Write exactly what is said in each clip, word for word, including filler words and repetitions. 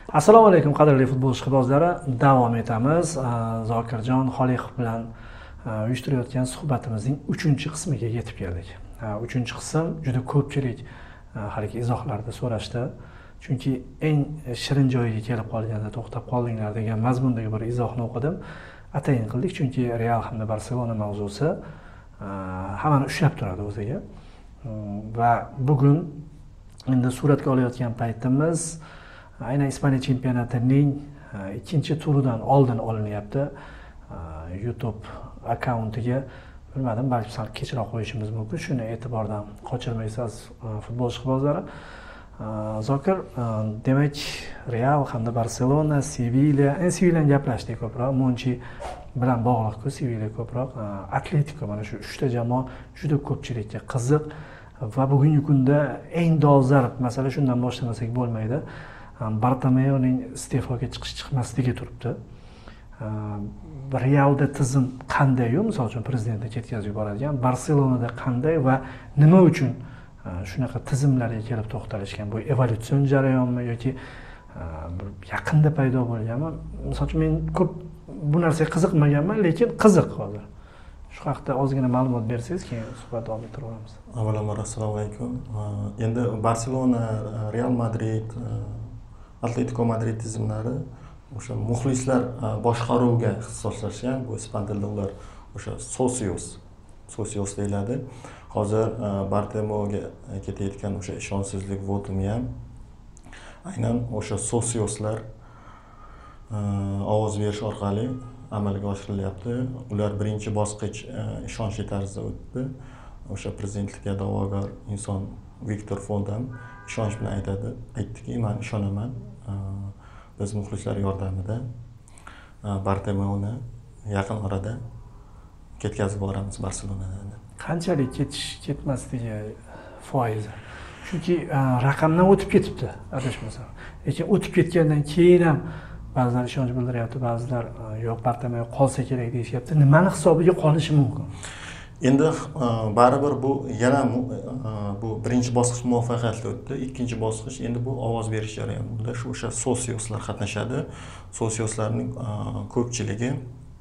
Assalomu alaykum qadrli futbol ishqibozlari, davom etamiz. Zokirjon Xoliqov bilan uyushtirayotgan suhbatimizning uchinchi qismiga yetib keldik. uchinchi qism juda ko'pchilik haligi izohlarda so'rashdi. Chunki eng shirin joyiga kelib qolganda to'xtab qoldinglar degan mazmundagi bir izohni o'qidim. Atayin qildik chunki Real hamda Barselona mavzusi hammani ushlab turadi o'ziga. Va bugun endi suratga olayotgan paytimiz aynan Ispaniya chempionatining ikkinchi turidan oldin olinyapti. YouTube akkauntiga bilmadim, balki sal kechroq qo'yishimiz mumkin. Shuni e'tibordan qochirmaysiz futbol ishqibozlari. Zokir, demak Real hamda Barselona, Sevilla, en Sevillani gaplashdik ko'proq, Monchi bilan bog'liq-ku, Sevilla ko'proq, Atletico, mana shu uchta jamoa juda ko'pchilikka qiziq va bugungi kunda eng dolzarb masala shundan boshlamasak bo'lmaydi. Bartomeoning iste'foga chiqish chiqmasligi turibdi. Realda tizim qanday-yu, misol uchun prezidentni ketkazib yuboradigan, Barselonada qanday va nima uchun shunaqa tizimlarga kelib to'xtalishgan? Bu evolyutsion jarayonmi yoki yaqinda paydo bo'lganmi? Misol uchun men ko'p bu narsaga qiziqmaganman, lekin qiziq hozir. Shu haqda ozgina ma'lumot bersangiz, keyin suhbat davom ettiraveramiz. Avvalambor assalomu alaykum. Endi Barselona, Real Madrid, Atletico Madrid tizimlari o'sha muxlislar boshqaruviga ixtisoslashgan. Bu ispan tilida ular o'sha socios, socios deyiladi. Hozir Bartomeoga ketayotgan o'sha ishonchsizlik votumi ham aynan o'sha socioslar ovoz berish orqali amalga oshirilyapti. Ular birinchi bosqich ishonchli tarzda o'tdi. O'sha prezidentlikka da'vogar inson Viktor Fondan ishonch bilan aytadi, aytdiki, men ishonaman, biz muxlislar yordamida Bartomeoni yaqin orada ketkazib boramiz Barselonadan. Qanchalik ketish ketmasligi foizi? Chunki raqamdan o'tib ketibdi, adashmasam. Lekin o'tib ketgandan keyin ham ba'zilar ishonch bildiryapti, ba'zilar yo'q, Bartomeo qolsa kerak deyishyapti. Nimani hisobiga qolishi mumkin? Endi baribir bu yana bu birinchi bosqich muvaffaqiyatli o'tdi. Ikkinchi bosqich endi bu ovoz berish jarayoni. Bunda shu o'sha socioslar qatnashadi. Socioslarning ko'pchiligi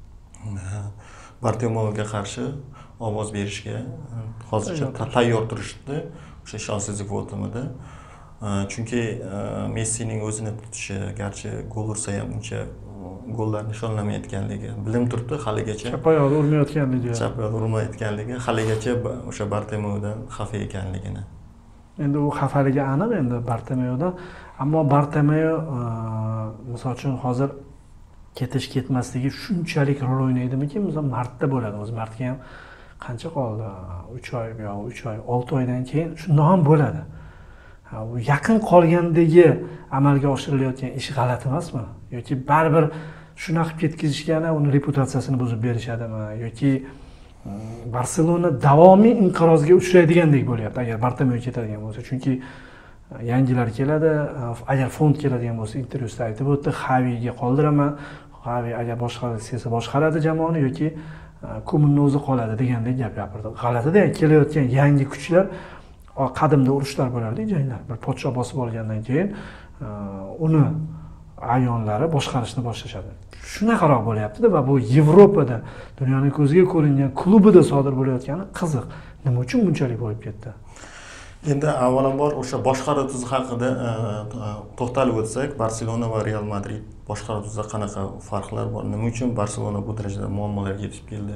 Bartomeoga qarshi ovoz berishga hozircha tayyor turishdi o'sha ishonchsizlik votumida. Chunki Messining o'zini tutishi, garchi gol ursa ham uncha gollar nishonlamayotganligi bilinib turibdi haligacha. Chap oyoqda urmayotganligi. Chap oyoqda urmayotganligi, haligacha o'sha Bartomeodan xafa ekanligini. Endi u xafaligi aniq endi Bartomeodan, ammo Bartomeo misol uchun hozir ketish ketmasligi shunchalik rol o'ynaydimi-ki, misol martda bo'ladi. O'zi martga ham qancha qoldi? uch oy yo'q, uch oy, olti oydan keyin shundoq ham bo'ladi. Bu yaqin qolgandagi amalga oshirilayotgan ish g'alati emasmi? Yoki baribir shunaqa ketkizishgani uni reputatsiyasini buzib berishadimi? Yoki Barselona davomiy inqirozga uchraydigandek bo'lyapti agar Bartomeo ketadigan bo'lsa. Chunki yangilar keladi, agar fond keladigan bo'lsa, intervyusida aytib o'tdi, Xaviga qoldiraman, Xavi agar boshqarsa esa boshqaradi jamoani yoki Kumunni o'zi qoladi degandek gap gapirdi. G'alati-da, kelayotgan yangi kuchlar, qadimda urushlar bo'lardi, janglar. Bir podsho bosib olgandan keyin uni ayonlari boshqarishni boshlashadi. Shunaqaroq bo'lyapti-da va bu Yevropada, dunyoning ko'ziga ko'ringan klubida sodir bo'layotgani qiziq. Nima uchun bunchalik bo'lib ketdi? Endi avvalambor o'sha boshqaruv tuzi haqida to'xtalib o'tsak, Barselona va Real Madrid boshqaruv tuzida qanaqa farqlar bor? Nima uchun Barselona bu darajada muammolarga yetib keldi?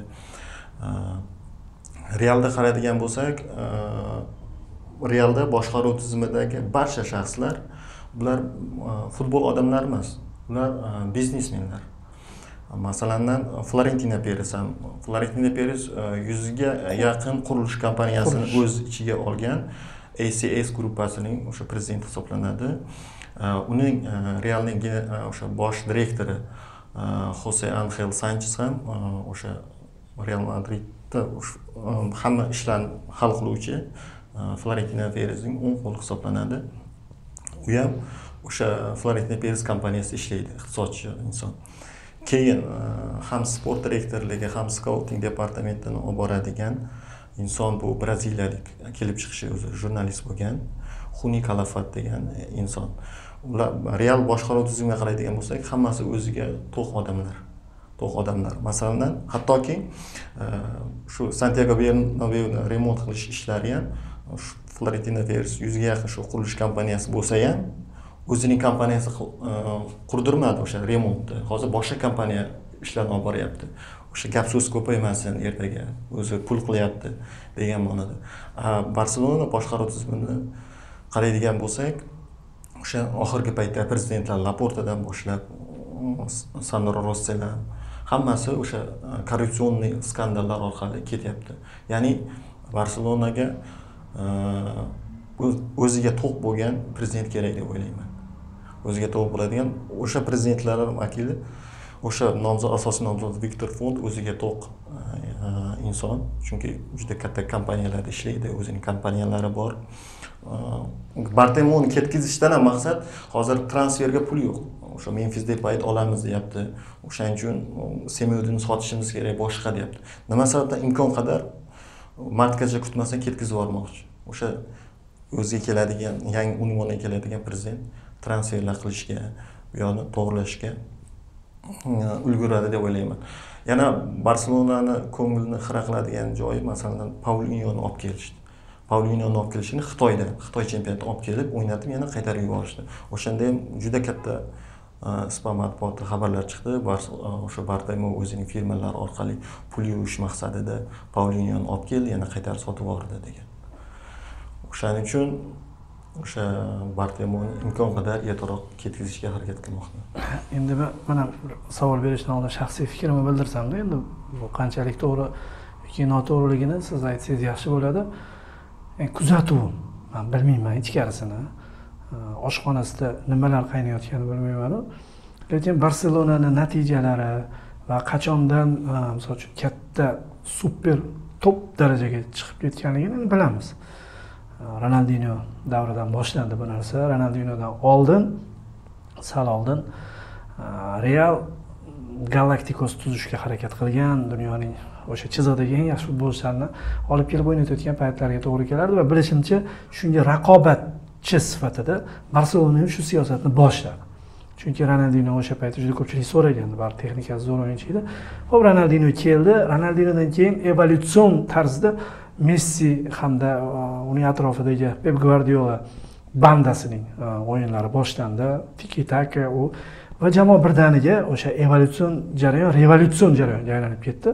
Realda qaraydigan bo'lsak, Realda boshqaruv tizimidagi barcha shaxslar bular futbol odamlari emas, ular biznesmenlar. Masalan, Florentino Perez ham, Florentino Perez yuzga yaqin qurilish kompaniyasini o'z ichiga olgan A C S gruppasining o'sha prezidenti hisoblanadi. Uning Realning o'sha bosh direktori Jose Angel Sanchez ham o'sha Real Madridda hamma ishlarni hal qiluvchi Florentino Perezning o'ng qo'li hisoblanadi. U ham o'sha Florentino Perez kompaniyasida ishlaydi, iqtisodchi inson. Keyin ham sport direktorligi, ham scouting departamentini olib boradigan inson bu braziliyalik kelib chiqishi o'zi jurnalist bo'lgan, Xuni Calafat degan inson. ular real boshqaruv tizimiga qaraydigan bo'lsak, hammasi o'ziga to'q odamlar. To'q odamlar. Masalan, hattoki shu Santiago Bernabéuni remont qilish ishlari ham Florentino Perez yuzga yaqin shu qurilish kompaniyasi bo'lsa ham o'zining kompaniyasi qurdirmadi o'sha remontni. Hozir boshqa kompaniya ishlarni olib boryapti. O'sha gap so'z ko'paymasin ertaga, o'zi pul qilyapti degan ma'noda. Barselona boshqaruv tizimini qaraydigan bo'lsak, o'sha oxirgi paytda prezidentlar Laportadan boshlab Sandro Rossilar hammasi o'sha korrupsionniy skandallar orqali ketyapti. Ya'ni Barselonaga o'ziga to'q bo'lgan prezident kerak deb o'ylayman. O'ziga to'q bo'ladigan o'sha prezidentlar vakili, o'sha nomzod, asosiy nomzod Viktor Font o'ziga to'q inson, chunki juda katta kompaniyalarda ishlaydi, o'zining kompaniyalari bor. Bartomoni ketkizishdan ham maqsad hozir transferga pul yo'q. O'sha Memphisda payt olamiz deyapti. O'shaning uchun Semeudini sotishimiz kerak, boshqa deyapti. Nima sababdan imkon qadar martgacha kutmasdan ketkizib yubormoqchi. O'sha o'ziga keladigan, yangi unvonga keladigan prezident transferlar qilishga, bu yoqni to'g'rilashga ulguradi deb o'ylayman. Yana Barselonani ko'ngilni xira qiladigan joyi, masalan, Paulinhoni olib kelishdi. Paulinhoni olib kelishini Xitoyda, Xitoy chempionatida olib kelib, o'ynatib, yana qaytarib yuborishdi. O'shanda ham juda katta ispan matbuotida xabarlar chiqdi. O'sha Bartomeu o'zining firmalari orqali pul yuvish maqsadida Paulinhoni olib keldi, yana qaytarib sotib yubordi degan. O'shaning uchun o'sha Bartomeu imkon qadar ertaroq ketkazishga harakat qilmoqda. Endi mana savol berishdan oldin shaxsiy fikrimni bildirsam-da, endi bu qanchalik to'g'ri yoki noto'g'riligini siz aytsangiz yaxshi bo'ladi. Kuzatuv, men bilmayman ichkarisini. Oshxonasida nimalar qaynayotganini bilmayman. Lekin Barselonaning natijalari va qachondan, misol uchun, katta super top darajaga chiqib ketganligini bilamiz. Ronaldinho davridan boshlandi bu narsa. Ronaldinhodan oldin, sal oldin Real Galacticos tuzishga harakat qilgan, dunyoning o'sha chizig'idagi eng yaxshi futbolchilarni olib kelib o'ynatayotgan paytlarga to'g'ri kelardi va bilishimcha shunga raqobatchi sifatida Barselona ham shu siyosatni boshladi. Chunki Ronaldinho o'sha paytda juda ko'pchilik so'ragandi, bar texnikasi zo'r o'yinchi edi. Xo'p, Ronaldinho keldi. Ronaldinhodan keyin evolyutsion tarzda Messi hamda uning atrofidagi Pep Guardiola bandasining o'yinlari boshlandi. Tiki-taka u va jamoa birdaniga o'sha evolyutsion jarayon, revolyutsion jarayonga aylanib ketdi.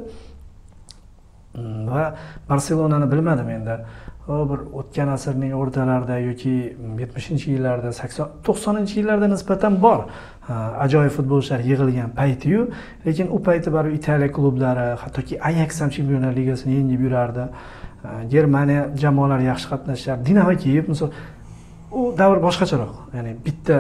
Va Barselonani bilmadim endi. Bir o'tgan asrning o'rtalarida yoki yetmishinchi yillarda, sakson to'qsoninchi yillarda nisbatan bor ajoyib futbolchilar yig'ilgan payti-yu, lekin u payti baribir Italiya klublari, hattoki Ajax ham Chempionlar Ligasini yengib yurardi. Germaniya jamoalari yaxshi qatnashardi. Dinamo Kiyev misol u davr boshqacharoq. Ya'ni bitta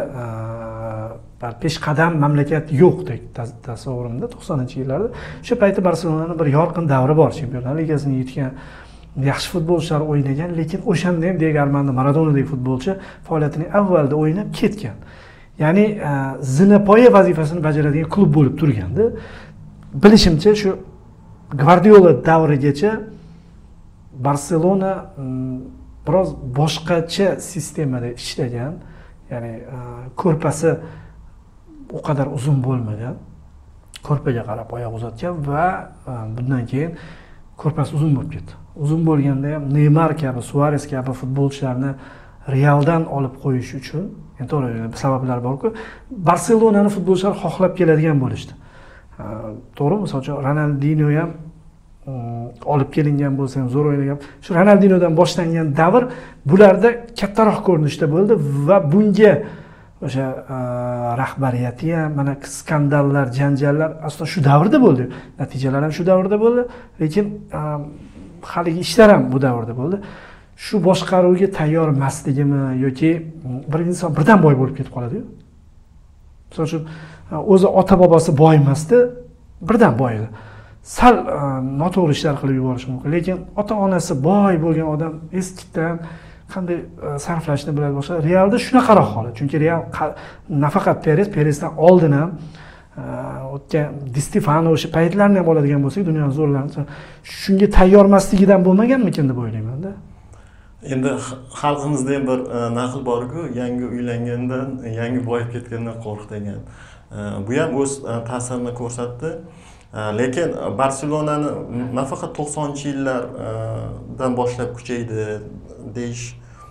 peshqadam mamlakat yo'qdek tasavvurimda to'qsoninchi yillarda. O'sha payti Barselonaning bir yorqin davri bor, Chempionlar Ligasini yutgan, yaxshi futbolchilar o'ynagan, lekin o'shanda ham Diego Armando Maradonadek futbolchi faoliyatining avvalida o'ynab ketgan. Ya'ni zinapoya vazifasini bajaradigan klub bo'lib turgandi. Bilishimcha shu Guardiola davrigacha Barselona biroz boshqacha sistemada ishlagan, ya'ni ko'rpasi u qadar uzun bo'lmagan, ko'rpaga qarab oyoq uzatgan va bundan keyin ko'rpasi uzun bo'lib ketdi. Uzun bo'lganda ham Neymar kabi, Suarez kabi futbolchilarni Realdan olib qo'yish uchun, endi to'g'ri sabablar bor-ku, Barselonani futbolchilar xohlab keladigan bo'lishdi. To'g'ri, misol uchun Ronaldinho ham olib kelingan bo'lsa ham zo'r o'ynagan. Shu Ronaldinhodan boshlangan davr bularda kattaroq ko'rinishda bo'ldi va bunga o'sha rahbariyati ham mana skandallar, janjallar aslida shu davrda bo'ldi. Natijalar ham shu davrda bo'ldi, lekin haligi ishlar ham bu davrda bo'ldi. Shu boshqaruvga tayyor emasligimi yoki bir inson birdan boy bo'lib ketib qoladi-yu. Misol uchun o'zi ota-bobosi boy emasdi, birdan boy edi. Sal noto'g'ri ishlar qilib yuborishi mumkin, lekin ota-onasi boy bo'lgan odam eskidan qanday sarflashni biladi boshqa. Realda shunaqaroq holat. Chunki Real nafaqat Perez, Perezdan oldin ham o'tgan Di Stefano o'sha paytlarni ham oladigan bo'lsak, dunyoning zo'rlarini shunga tayyor emasligidan bo'lmaganmikin deb o'ylayman-da. Endi xalqimizda ham bir naql bor-ku, yangi uylangandan, yangi boyib ketgandan qo'rq degan. Bu ham o'z ta'sirini ko'rsatdi. Lekin Barselonani nafaqat to'qsoninchi yillardan boshlab kuchaydi deyish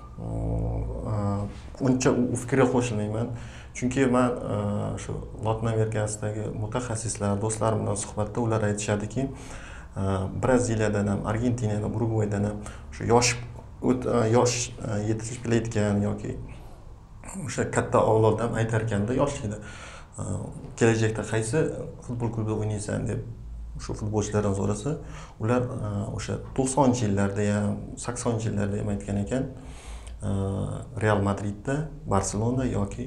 uncha u fikrga qo'shilmayman. Chunki men shu Lotin Amerikasidagi mutaxassislar, do'stlarim bilan suhbatda ular aytishadiki, Braziliyadan ham, Argentinadan, Urugvaydan ham shu yosh yosh yetishib kelayotgan yoki o'sha katta avlod ham aytar ekanda yoshligida kelajakda qaysi futbol klubida o'ynaysan deb shu futbolchilardan so'rasa, ular o'sha to'qsoninchi yillarda ham, saksoninchi yillarda ham aytgan ekan, Real Madridda, Barselona yoki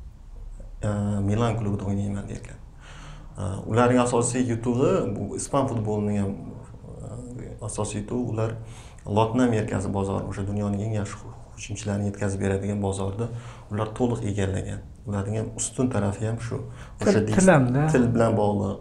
Milan klubida o'ynayman degan. Ularning asosiy yutug'i bu ispan futbolining ham asosiy yutug'i ular Lotin Amerikasi bozori, o'sha dunyoning eng yaxshi hujumchilarini yetkazib beradigan bozorda ular to'liq egallagan. Ularning ham ustun tarafi ham shu. O'sha til bilan bog'liq.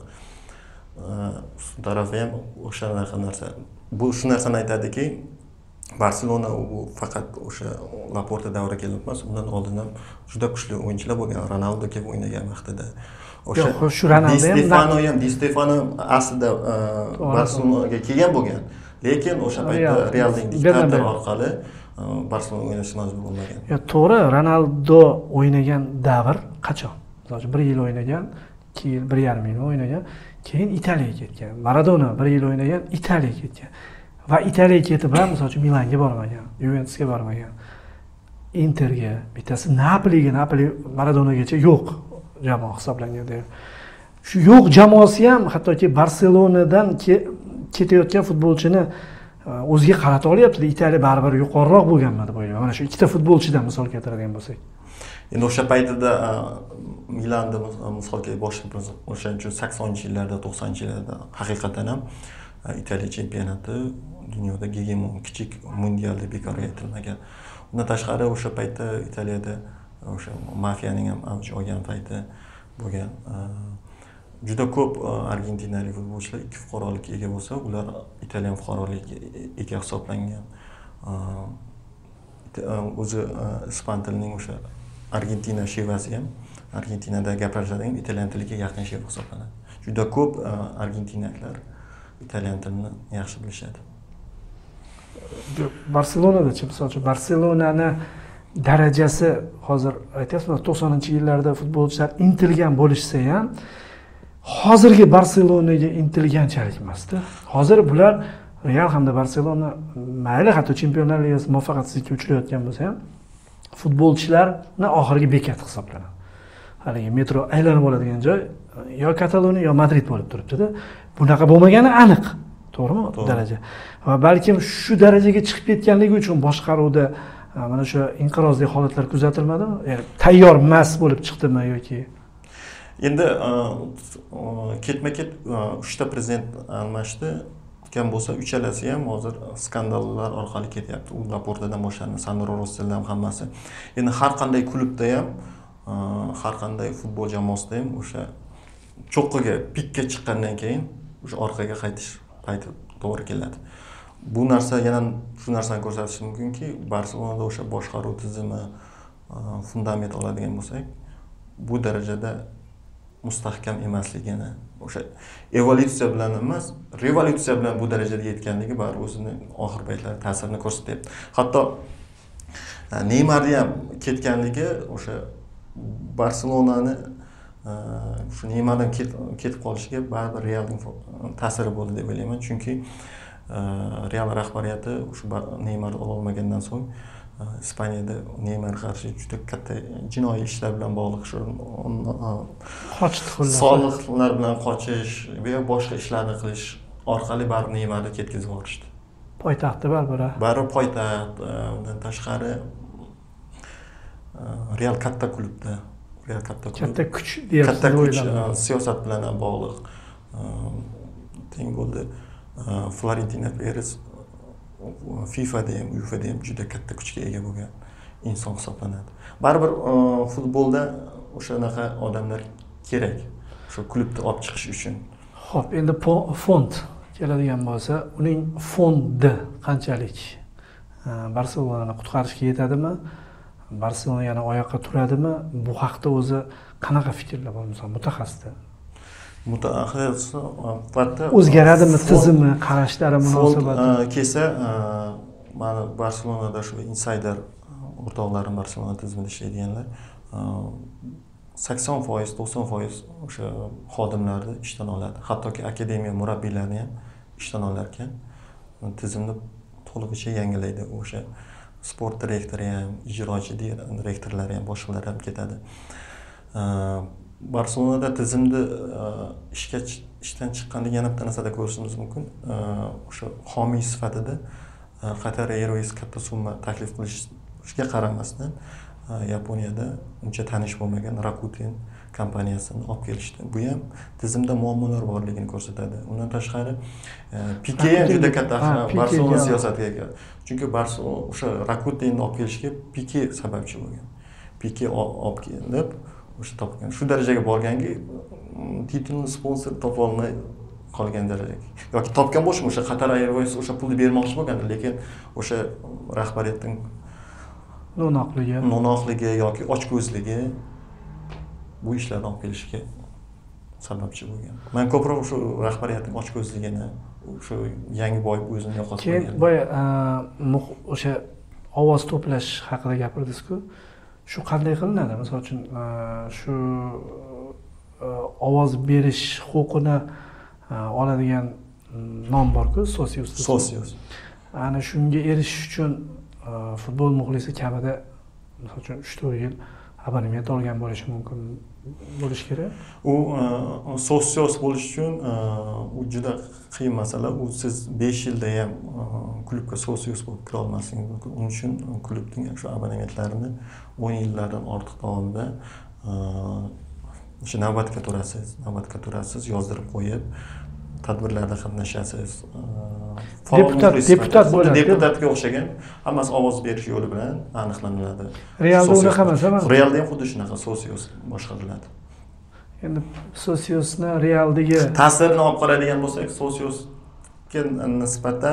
Ustun tarafi ham o'sha narsa. Bu shu narsani aytadiki, Barselona u faqat o'sha Laporta davri kelib emas, undan oldin ham juda kuchli o'yinchilar bo'lgan. Ronaldo kelib o'ynagan vaqtida. O'sha shu Ronaldo Di Stefano ham, Di Stefano aslida Barselonaga kelgan bo'lgan. Lekin o'sha paytda Realning diktator orqali Barselona o'ynashga majbur bo'lmagan. Yo, to'g'ri, Ronaldo o'ynagan davr qachon? Masalan, bir yil o'ynagan, ikki yil, bir yarim yil o'ynagan, keyin Italiyaga ketgan. Maradona bir yil o'ynagan, Italiyaga ketgan. Va Italiyaga ketib ham, masalan, Milanga bormagan, Juventusga bormagan. Interga, bittasi Napoliga, Napoli Maradonagacha yo'q jamoa hisoblanganda. Shu yo'q jamoasi ham hattoki Barselonadan ketayotgan futbolchini o'ziga qarata olyapti. Italiya baribir yuqoriroq bo'lganmi deb o'ylayman. Mana shu ikkita futbolchidan misol keltiradigan bo'lsak. Endi o'sha paytida Milanda misol kelib boshqa o'shaning uchun saksoninchi yillarda, to'qsoninchi yillarda haqiqatan ham Italiya chempionati dunyoda gegemon kichik mundial deb bekorga aytilmagan. Undan tashqari o'sha paytda Italiyada o'sha mafiyaning ham avj olgan payti bo'lgan. Juda ko'p argentinalik futbolchilar ikki fuqarolikka ega bo'lsa, ular Italiyan fuqaroligiga hisoblangan. O'zi ispan tilining o'sha Argentina shevasi ham Argentinada gapiradigan italyan tiliga yaqin sheva hisoblanadi. Juda ko'p argentinaliklar italyan tilini yaxshi bilishadi. Barselonada-chi, masalan, Barselonani darajasi hozir aytyapsizmi, to'qsoninchi yillarda futbolchilar intilgan bo'lishsa ham hozirgi Barselonaga intilganchalik emasda. Hozir bular Real hamda Barselona mayli hatto Chempionlar Ligasi muvaffaqiyatsizlikka uchrayotgan bo'lsa ham futbolchilarni oxirgi bekati hisoblanadi. Haligi metro aylanib oladigan joy yo Kataloniya yo Madrid bo'lib turibdi-da. Bunaqa bo'lmagani aniq. To'g'rimi? Daraja. Va balkim shu darajaga chiqib ketganligi uchun boshqaruvda mana shu inqirozli holatlar kuzatilmadimi? Ya'ni tayyor emas bo'lib chiqdimi yoki endi ketma-ket uchta prezident almashdi. Kim bo'lsa, uchalasi ham hozir skandallar orqali ketyapti. U Laportadan boshlanib, Sandro Rossi'dan ham hammasi. Endi har qanday klubda ham, har qanday futbol jamoasida ham o'sha cho'qqiga, pikka chiqqandan keyin o'sha orqaga qaytish payti to'g'ri keladi. Bu narsa yana shu narsani ko'rsatishi mumkinki, Barselonada o'sha boshqaruv tizimi fundament oladigan bo'lsak, bu darajada mustahkam emasligini, o'sha evolyutsiya bilan emas, revolyutsiya bilan bu darajada yetganligi bari o'zini oxir paytlarda ta'sirini ko'rsatyapti. Hatto Neymarning ham ketganligi o'sha Barselonani shu Neymardan ketib qolishiga baribir Realning ta'siri bo'ldi deb o'ylayman. Chunki Real rahbariyati o'sha Neymarni ola olmagandan so'ng Ispaniyada Neymar qarshi juda katta jinoiy ishlar bilan bog'liq shu qochdi xullas. Soliqlar bilan qochish va boshqa ishlarni qilish orqali baribir Neymarni ketkazib yuborishdi. Poytaxtda baribir. Baribir poytaxt, undan tashqari Real katta klubda, Real katta klub. Katta kuch deyapsiz. Katta kuch siyosat bilan ham bog'liq. Teng bo'ldi. Florentino Perez FIFAda ham, UEFAda ham juda katta kuchga ega bo'lgan inson hisoblanadi. Baribir futbolda o'shanaqa odamlar kerak, shu klubni olib chiqish uchun. Xo'p, endi fond keladigan bo'lsa, uning fondi qanchalik Barselonani qutqarishga yetadimi? Barselona yana oyoqqa turadimi? Bu haqda o'zi qanaqa fikrlar bor misol mutaxassisda? Mutaxassis albatta o'zgaradimi tizimi, qarashlari, munosabati? Kelsa, mana Barselonada shu insider o'rtoqlarim Barselona tizimida ishlaydiganlar sakson foiz to'qson foiz o'sha xodimlarni ishdan oladi. Hattoki akademiya murabbiylarini ham ishdan olar ekan. Tizimni to'lig'icha yangilaydi. O'sha sport direktori ham, ijrochi direktorlari ham, boshqalar ham ketadi. Barselonada tizimni ishga ishdan chiqqanda yana bitta narsada ko'rishimiz mumkin. O'sha homiy sifatida Qatar Airways katta summa taklif qilishga qaramasdan Yaponiyada uncha tanish bo'lmagan Rakuten kompaniyasini olib kelishdi. Bu ham tizimda muammolar borligini ko'rsatadi. Undan tashqari Pike ham juda katta Barselona siyosatiga kiradi. Chunki Barselona o'sha Rakutenni olib kelishga Pike sababchi bo'lgan. Pike olib kelib o'sha topgan. Shu darajaga borganki, titulni sponsor topa olmay qolgan darajaga. Yoki topgan bo'lsa, o'sha Qatar Airways o'sha pulni bermoqchi bo'lgan, lekin o'sha rahbariyatning no'noqligi, no'noqligi yoki ochko'zligi bu ishlarni olib kelishga sababchi bo'lgan. Men ko'proq shu rahbariyatning ochko'zligini, shu yangi boy o'zini yo'qotib qo'ygan. Keyin boya o'sha ovoz to'plash haqida gapirdingiz-ku. Shu qanday qilinadi? Misol uchun shu ovoz berish huquqini oladigan nom bor-ku, Socios. Socios. Ana shunga erishish uchun futbol muxlisi kamida misol uchun uch to'rt yil abonement olgan bo'lishi mumkin bo'lish kerak. U Socios bo'lish uchun u juda qiyin masala. U siz besh yilda ham klubga Socios bo'lib kira olmasingiz mumkin. Uning uchun klubning shu abonementlarini o'n yillardan ortiq davomida o'sha navbatga turasiz, navbatga turasiz, yozdirib qo'yib, tadbirlarda qatnashasiz. Deputat, deputat bo'ladi. Deputatga o'xshagan, hammasi ovoz berish yo'li bilan aniqlanadi. Realda unaqa emas, ama Realda ham xuddi shunaqa Socios boshqariladi. Endi Sociosni realdagi ta'sirini olib qaraydigan bo'lsak, Sociosga nisbatan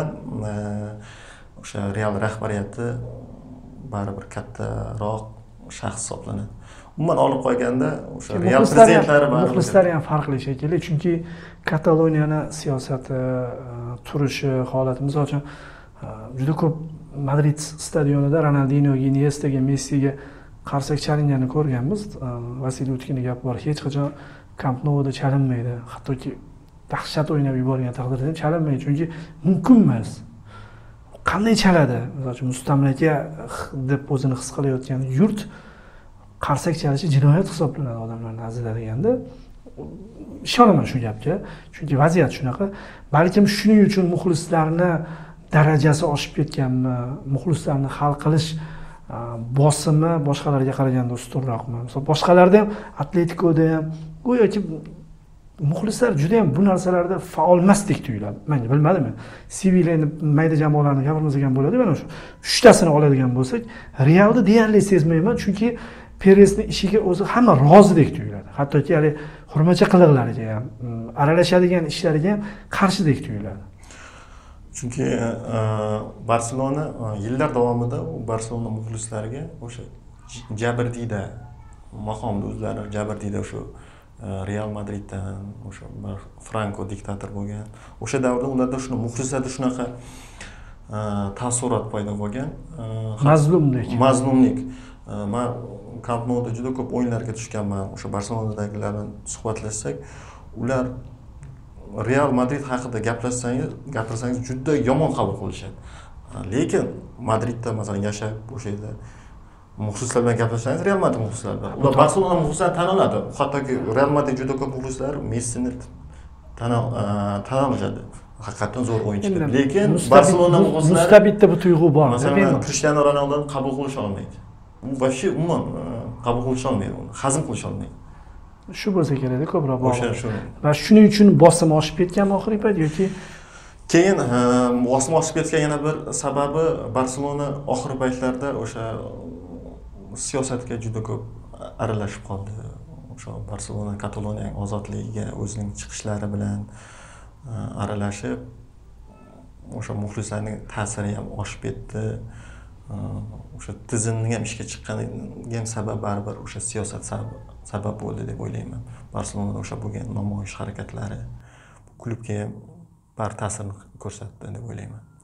o'sha Real rahbariyati baribir kattaroq shaxs hisoblanadi. Umuman olib qo'yganda o'sha Real prezidentlari baribir muxlislari ham farqli shekilli, chunki Kataloniyani siyosati, turishi, holati, misol uchun juda ko'p Madrid stadionida Ronaldinhoga, Iniestaga, Messiga qarsak chalinganini ko'rganmiz. Vasiliy Utkinning gapi bor, hech qachon Camp Nouda chalinmaydi. Hattoki dahshat o'ynab yuborgan taqdirda ham chalinmaydi, chunki mumkin emas. Qanday chaladi? Misol uchun mustamlaka deb o'zini his qilayotgan yurt qarsak chalishi jinoyat hisoblanadi odamlar nazarida deganda. Ishonaman shu gapga, chunki vaziyat shunaqa. Balkim shuning uchun muxlislarni darajasi oshib ketganmi, muxlislarni hal qilish bosimi boshqalarga qaraganda ustunroqmi? Masalan, boshqalarda ham, Atleticoda ham go'yoki muxlislar juda ham bu narsalarda faol emasdek tuyuladi. Menga bilmadim men. Sevilla endi mayda jamoalarni gapirmasak ham bo'ladi, mana shu uchtasini oladigan bo'lsak, Realni deyarli sezmayman, chunki Perezning ishiga o'zi hamma rozidek tuyuladi. Hattoki hali hurmatcha qiliqlariga ham, aralashadigan ishlariga ham qarshidek tuyuladi. Chunki Barselona yillar davomida u Barselona muxlislariga o'sha jabrdiyda maqomda o'zlari jabrdiyda o'sha Real Madriddan o'sha Franco diktator bo'lgan. O'sha davrda ularda shuni muxlislarda shunaqa taassurot paydo bo'lgan. Mazlumlik. Mazlumlik. Men Camp Nouda juda ko'p o'yinlarga tushganman. O'sha Barselonadagilar bilan suhbatlashsak, ular Real Madrid haqida gaplashsangiz, gapirsangiz juda yomon qabul qilishadi. Lekin Madridda masalan yashab o'sha yerda muxlislar bilan gaplashsangiz, Real Madrid muxlislari bilan. Ular Barselona muxlislari tan oladi. Hattoki Real Madrid juda ko'p muxlislar Messini tan oladi. Haqiqatan zo'r o'yinchi. Lekin Barselona muxlislari mustabidda bu tuyg'u bor. Masalan, Cristiano Ronaldoni qabul qilish olmaydi. U vobshe umuman qabul qilish olmaydi, uni hazm qilish olmaydi. Shu bo'lsa kerak-da ko'proq bor. O'sha shu. Va shuning uchun bosim oshib ketganmi oxirgi payt yoki keyin bosim oshib ketgan yana bir sababi Barselona oxirgi paytlarda o'sha siyosatga juda ko'p aralashib qoldi. O'sha Barselona Kataloniyaning ozodligiga o'zining chiqishlari bilan aralashib o'sha muxlislarning ta'siri ham oshib ketdi. O'sha tizimning ham ishga chiqqaniga ham sabab baribir o'sha siyosat sabab bo'ldi deb o'ylayman. Barselonada o'sha bo'lgan namoyish harakatlari klubga ham bar ta'sirini ko'rsatdi deb o'ylayman.